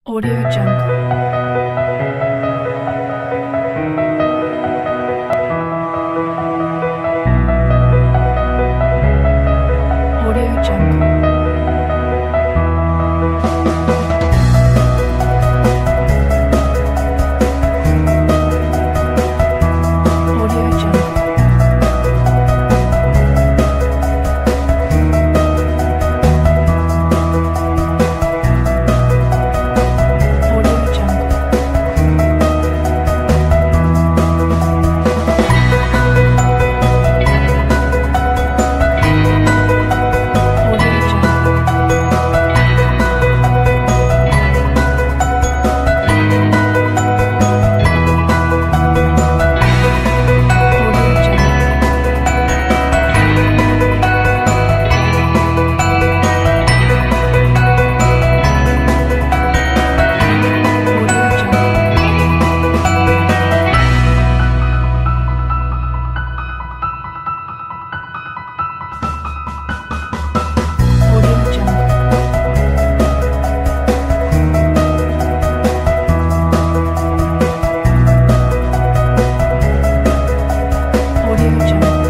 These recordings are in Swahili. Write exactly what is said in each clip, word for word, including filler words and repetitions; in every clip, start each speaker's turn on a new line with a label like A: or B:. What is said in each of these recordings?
A: Audio Jungle. Audio Jungle. Audio Jungle. Audio Jungle. Audio Jungle. Audio Jungle. Audio Jungle. Audio Jungle. Audio Jungle.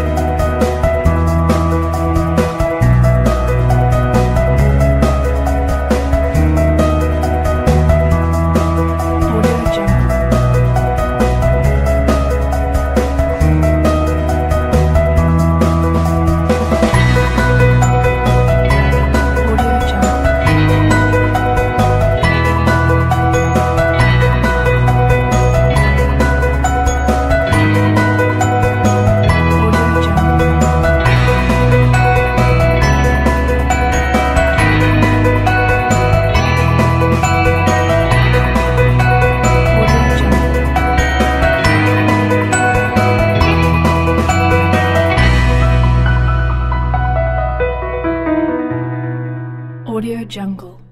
A: Audio Jungle. Audio Jungle. Audio Jungle. Audio Jungle. Audio Jungle.